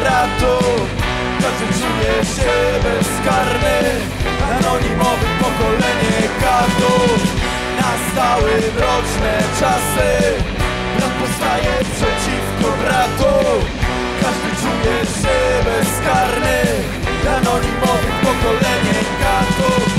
bratu. Każdy czuje się bezkarny, anonimowe pokolenie katów. Nastały mroczne czasy, brat powstaje przeciwko bratu. Każdy czuje się bezkarny, anonimowe pokolenie katów.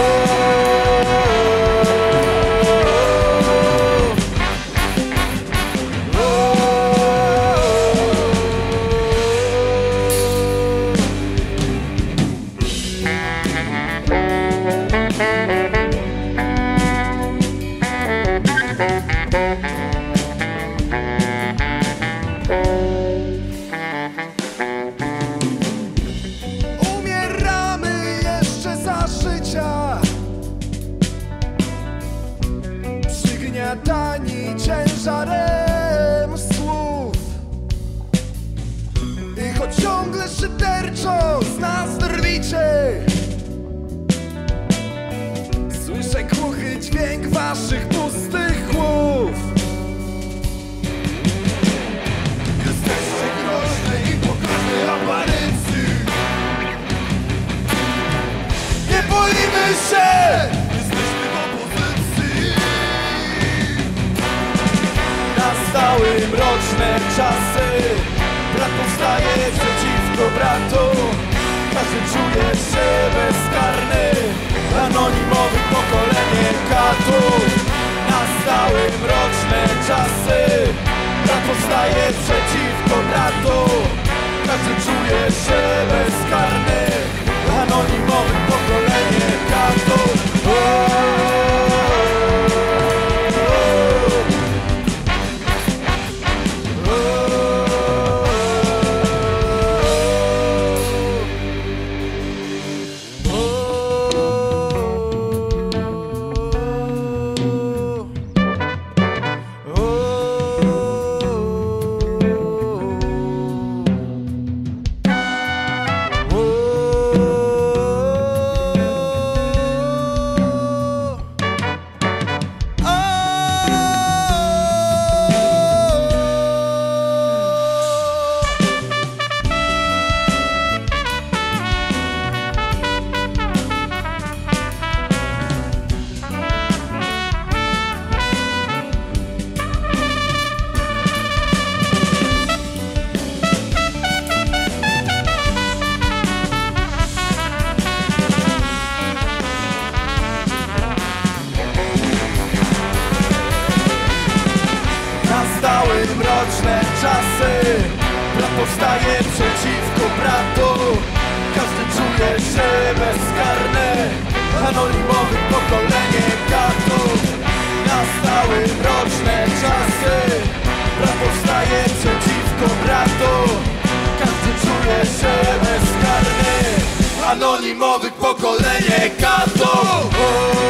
Umieramy jeszcze za życia, przygniatani ciężarem słów. I choć ciągle szyderczo z nas drwicie, słyszę głuchy dźwięk waszych pustych głów. Jesteście groźne i pokaźnej aparycji. Nie boimy się! Jesteśmy w opozycji. Nastały mroczne czasy, brat powstaje przeciwko bratu. Każdy czuje się bezkarny, anonimowe pokolenie katów. Nastały mroczne czasy, brat powstaje przeciwko bratu. Każdy czuje się bezkarny, anonimowe pokolenie katów. Nastały mroczne czasy, brat powstaje przeciwko bratu. Każdy czuje się bezkarny, anonimowe pokolenie katów. Nastały mroczne czasy, brat powstaje przeciwko bratu. Każdy czuje się bezkarny, anonimowe pokolenie katów.